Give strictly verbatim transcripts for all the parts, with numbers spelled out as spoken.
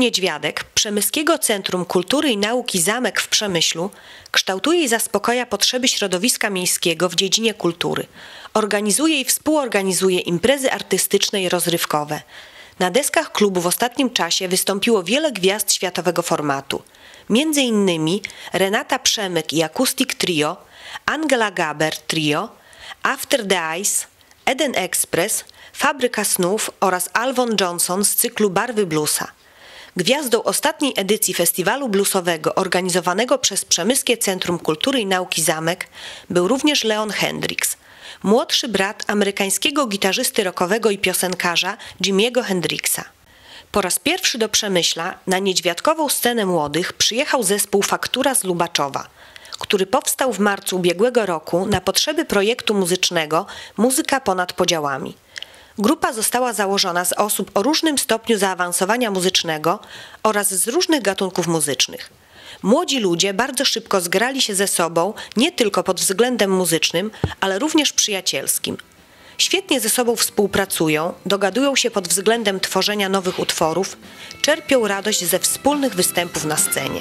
Niedźwiadek Przemyskiego Centrum Kultury i Nauki Zamek w Przemyślu kształtuje i zaspokaja potrzeby środowiska miejskiego w dziedzinie kultury. Organizuje i współorganizuje imprezy artystyczne i rozrywkowe. Na deskach klubu w ostatnim czasie wystąpiło wiele gwiazd światowego formatu. Między innymi Renata Przemyk i Acoustic Trio, Angela Gaber Trio, After the Ice, Eden Express, Fabryka Snów oraz Alvon Johnson z cyklu Barwy Bluesa. Gwiazdą ostatniej edycji festiwalu bluesowego organizowanego przez Przemyskie Centrum Kultury i Nauki Zamek był również Leon Hendrix, młodszy brat amerykańskiego gitarzysty rockowego i piosenkarza Jimiego Hendrixa. Po raz pierwszy do Przemyśla na niedźwiadkową scenę młodych przyjechał zespół Faktura z Lubaczowa, który powstał w marcu ubiegłego roku na potrzeby projektu muzycznego Muzyka ponad podziałami. Grupa została założona z osób o różnym stopniu zaawansowania muzycznego oraz z różnych gatunków muzycznych. Młodzi ludzie bardzo szybko zgrali się ze sobą nie tylko pod względem muzycznym, ale również przyjacielskim. Świetnie ze sobą współpracują, dogadują się pod względem tworzenia nowych utworów, czerpią radość ze wspólnych występów na scenie.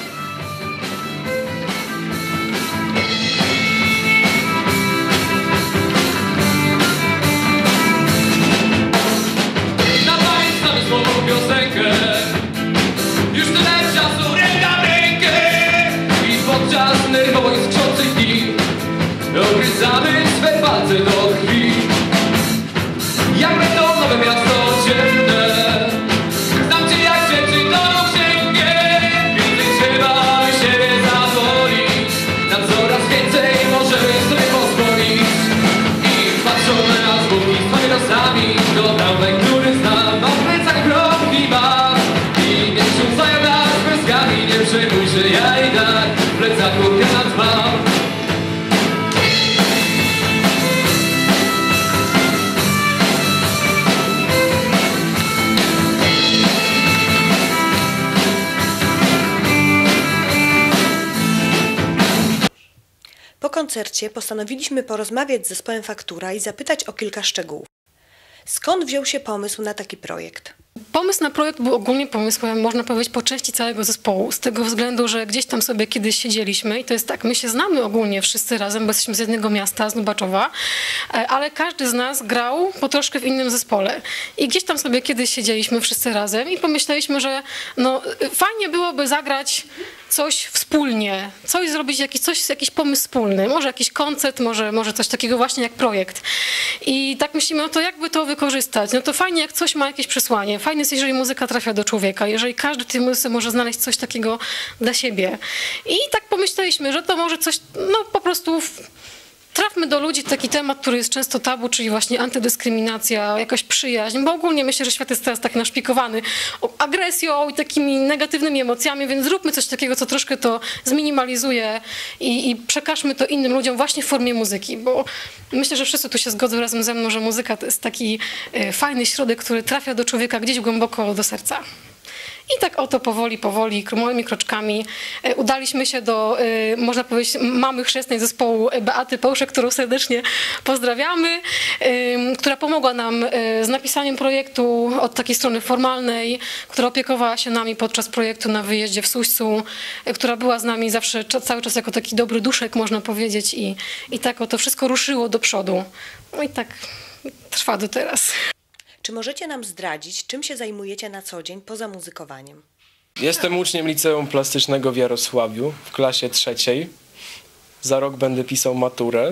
Już tyle czasu ręka w rękę i podczas nerwowo iskrzących dni ogryzamy swe palce do krwi. Jak będą nowe miasto ciemne, znam cię jak rzeczy do księgę, więc trzeba by siebie zadowolić, na coraz więcej możemy sobie pozwolić. I patrzą na nas główki z twoimi nosami, do bramę, który znam, a w plecach mrok ma. Rzucają nas błyskami, nie przejmuj się, ja i tak w plecaku granat mam. Po koncercie postanowiliśmy porozmawiać z zespołem Faktura i zapytać o kilka szczegółów. Skąd wziął się pomysł na taki projekt? Pomysł na projekt był ogólnie pomysłem, można powiedzieć, po części całego zespołu. Z tego względu, że gdzieś tam sobie kiedyś siedzieliśmy i to jest tak, my się znamy ogólnie wszyscy razem, bo jesteśmy z jednego miasta, z Lubaczowa, ale każdy z nas grał po troszkę w innym zespole. I gdzieś tam sobie kiedyś siedzieliśmy wszyscy razem i pomyśleliśmy, że no, fajnie byłoby zagrać coś wspólnie, coś zrobić, jakiś, coś, jakiś pomysł wspólny, może jakiś koncert, może, może coś takiego właśnie jak projekt. I tak myślimy, no to jakby to wykorzystać? No to fajnie, jak coś ma jakieś przesłanie. Fajnie jest, jeżeli muzyka trafia do człowieka, jeżeli każdy w tej muzyce może znaleźć coś takiego dla siebie. I tak pomyśleliśmy, że to może coś, no po prostu trafmy do ludzi taki temat, który jest często tabu, czyli właśnie antydyskryminacja, jakaś przyjaźń, bo ogólnie myślę, że świat jest teraz tak naszpikowany agresją i takimi negatywnymi emocjami, więc zróbmy coś takiego, co troszkę to zminimalizuje i, i przekażmy to innym ludziom właśnie w formie muzyki, bo myślę, że wszyscy tu się zgodzą razem ze mną, że muzyka to jest taki fajny środek, który trafia do człowieka gdzieś głęboko do serca. I tak oto powoli, powoli, małymi kroczkami udaliśmy się do, można powiedzieć, mamy chrzestnej zespołu Beaty Połszek, którą serdecznie pozdrawiamy, która pomogła nam z napisaniem projektu od takiej strony formalnej, która opiekowała się nami podczas projektu na wyjeździe w Suścu, która była z nami zawsze cały czas jako taki dobry duszek, można powiedzieć, i, i tak oto wszystko ruszyło do przodu. No i tak trwa do teraz. Czy możecie nam zdradzić, czym się zajmujecie na co dzień poza muzykowaniem? Jestem uczniem Liceum Plastycznego w Jarosławiu w klasie trzeciej. Za rok będę pisał maturę.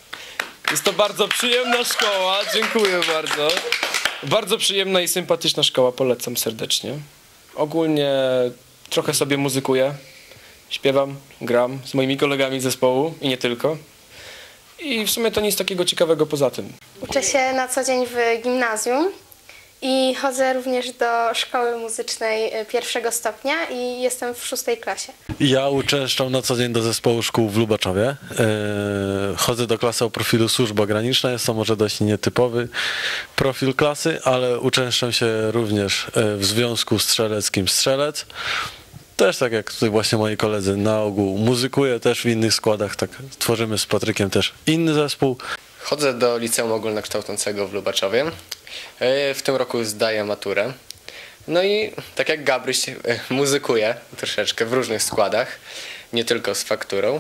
Jest to bardzo przyjemna szkoła, dziękuję bardzo. Bardzo przyjemna i sympatyczna szkoła, polecam serdecznie. Ogólnie trochę sobie muzykuję, śpiewam, gram z moimi kolegami z zespołu i nie tylko. I w sumie to nic takiego ciekawego poza tym. Uczę się na co dzień w gimnazjum i chodzę również do szkoły muzycznej pierwszego stopnia i jestem w szóstej klasie. Ja uczęszczam na co dzień do zespołu szkół w Lubaczowie. Chodzę do klasy o profilu służba graniczna. Jest to może dość nietypowy profil klasy, ale uczęszczam się również w Związku Strzeleckim Strzelec. Też tak jak tutaj właśnie moi koledzy na ogół muzykuję też w innych składach, tak tworzymy z Patrykiem też inny zespół. Chodzę do Liceum Ogólnokształcącego w Lubaczowie. W tym roku zdaję maturę. No i tak jak Gabryś muzykuje troszeczkę w różnych składach, nie tylko z fakturą.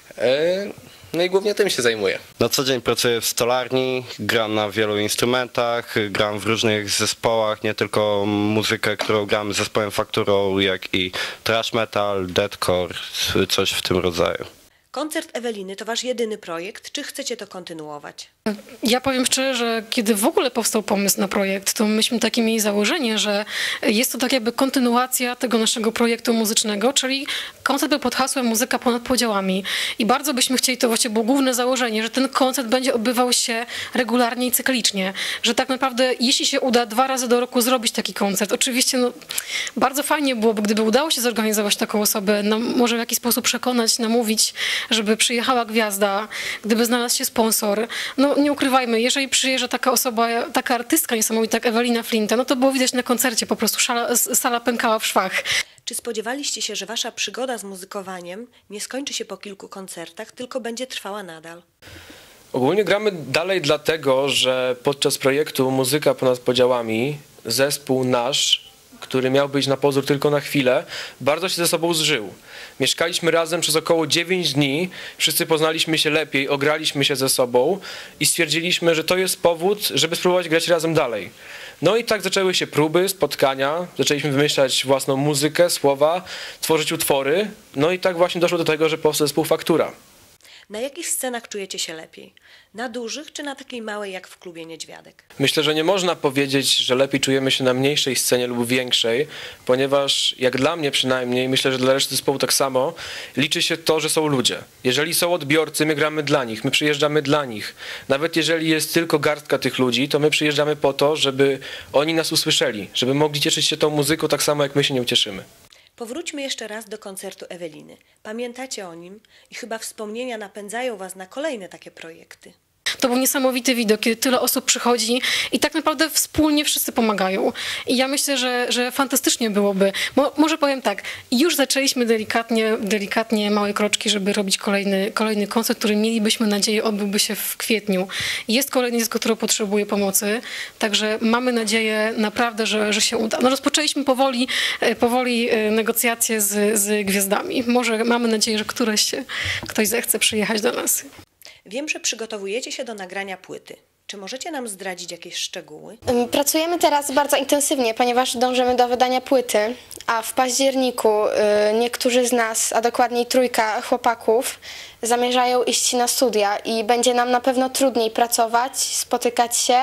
No i głównie tym się zajmuję. Na co dzień pracuję w stolarni, gram na wielu instrumentach, gram w różnych zespołach, nie tylko muzykę, którą gram z zespołem Fakturą, jak i thrash metal, deathcore, coś w tym rodzaju. Koncert Eweliny to wasz jedyny projekt, czy chcecie to kontynuować? Ja powiem szczerze, że kiedy w ogóle powstał pomysł na projekt, to myśmy takie mieli założenie, że jest to tak jakby kontynuacja tego naszego projektu muzycznego, czyli koncert był pod hasłem Muzyka ponad podziałami. I bardzo byśmy chcieli, to właśnie było główne założenie, że ten koncert będzie odbywał się regularnie i cyklicznie. Że tak naprawdę, jeśli się uda dwa razy do roku zrobić taki koncert, oczywiście no, bardzo fajnie byłoby, gdyby udało się zorganizować taką osobę, no, może w jakiś sposób przekonać, namówić, żeby przyjechała gwiazda, gdyby znalazł się sponsor. No nie ukrywajmy, jeżeli przyjeżdża taka osoba, taka artystka niesamowita jak Ewelina Flinta, no to było widać na koncercie, po prostu szala, sala pękała w szwach. Czy spodziewaliście się, że wasza przygoda z muzykowaniem nie skończy się po kilku koncertach, tylko będzie trwała nadal? Ogólnie gramy dalej dlatego, że podczas projektu Muzyka ponad podziałami zespół nasz, który miał być na pozór tylko na chwilę, bardzo się ze sobą zżył. Mieszkaliśmy razem przez około dziewięć dni, wszyscy poznaliśmy się lepiej, ograliśmy się ze sobą i stwierdziliśmy, że to jest powód, żeby spróbować grać razem dalej. No i tak zaczęły się próby, spotkania, zaczęliśmy wymyślać własną muzykę, słowa, tworzyć utwory, no i tak właśnie doszło do tego, że powstał zespół Faktura. Na jakich scenach czujecie się lepiej? Na dużych czy na takiej małej jak w klubie Niedźwiadek? Myślę, że nie można powiedzieć, że lepiej czujemy się na mniejszej scenie lub większej, ponieważ jak dla mnie przynajmniej, myślę, że dla reszty zespołu tak samo, liczy się to, że są ludzie. Jeżeli są odbiorcy, my gramy dla nich, my przyjeżdżamy dla nich. Nawet jeżeli jest tylko garstka tych ludzi, to my przyjeżdżamy po to, żeby oni nas usłyszeli, żeby mogli cieszyć się tą muzyką tak samo, jak my się nią cieszymy. Powróćmy jeszcze raz do koncertu Eweliny. Pamiętacie o nim i chyba wspomnienia napędzają was na kolejne takie projekty. To był niesamowity widok, kiedy tyle osób przychodzi i tak naprawdę wspólnie wszyscy pomagają. I ja myślę, że, że fantastycznie byłoby. Mo, może powiem tak, już zaczęliśmy delikatnie, delikatnie małe kroczki, żeby robić kolejny, kolejny koncert, który mielibyśmy nadzieję odbyłby się w kwietniu. Jest kolejny dziecko, które potrzebuje pomocy, także mamy nadzieję naprawdę, że, że się uda. No, rozpoczęliśmy powoli, powoli negocjacje z, z gwiazdami. Może mamy nadzieję, że któreś, ktoś zechce przyjechać do nas. Wiem, że przygotowujecie się do nagrania płyty. Czy możecie nam zdradzić jakieś szczegóły? Pracujemy teraz bardzo intensywnie, ponieważ dążymy do wydania płyty, a w październiku niektórzy z nas, a dokładniej trójka chłopaków, zamierzają iść na studia i będzie nam na pewno trudniej pracować, spotykać się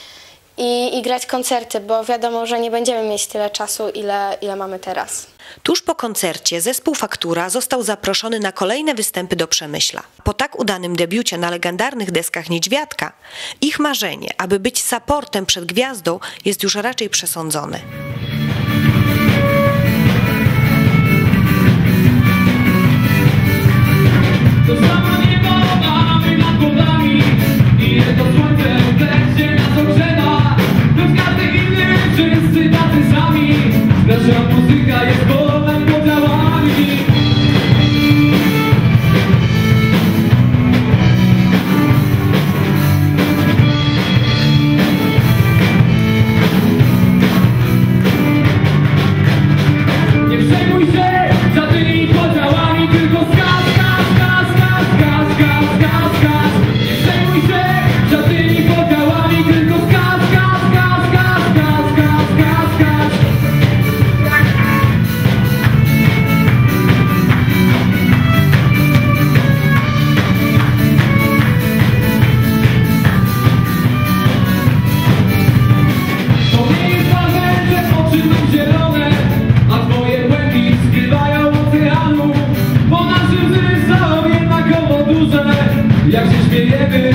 i, i grać koncerty, bo wiadomo, że nie będziemy mieć tyle czasu, ile, ile mamy teraz. Tuż po koncercie zespół Faktura został zaproszony na kolejne występy do Przemyśla. Po tak udanym debiucie na legendarnych deskach Niedźwiadka, ich marzenie, aby być supportem przed gwiazdą, jest już raczej przesądzone. To samo niebo mamy nad głowami i jedno słońce wreszcie nas ogrzela. Bez każdych innych wszyscy tacy sami. Nasza muzyka jest ponad podziałami. Nie przejmuj się żadnymi podziałami, tylko skacz, skacz, skacz, skacz, skacz, skacz, skacz. Nie przejmuj się żadnymi podziałami, tylko skacz, skacz, skacz, skacz, skacz, skacz, skacz, skacz. To nie jest ważne, że oczy mam zielone, a twoje błędy skrywają oceanu. Bo nasze łzy są jednakowo duże, jak się śmiejemy.